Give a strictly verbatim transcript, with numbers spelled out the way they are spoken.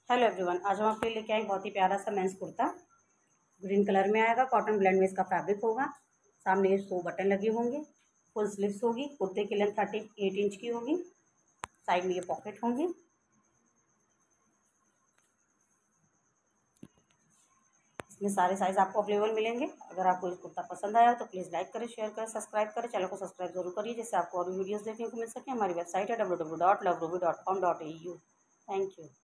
Hello everyone, आज हम आपके लिए लेके आए बहुत ही प्यारा सा मेंस कुर्ता। ग्रीन कलर में आएगा, कॉटन ब्लेंड में इसका फैब्रिक होगा। सामने ये सो बटन लगे होंगे, फुल स्लीव्स होगी। कुर्ते की लेंथ थर्टी एट इंच की होगी। साइड में ये पॉकेट होंगी। इसमें सारे साइज आपको अवेलेबल मिलेंगे। अगर आपको ये कुर्ता पसंद आया तो प्लीज़ लाइक करें, शेयर करें, सब्सक्राइब करें। चैनल को सब्सक्राइब जरूर करिए, जिससे आपको और भी वीडियोज़ देखने को मिल सके। हमारी वेबसाइट है W W W dot love ruby dot com dot A U. Thank you.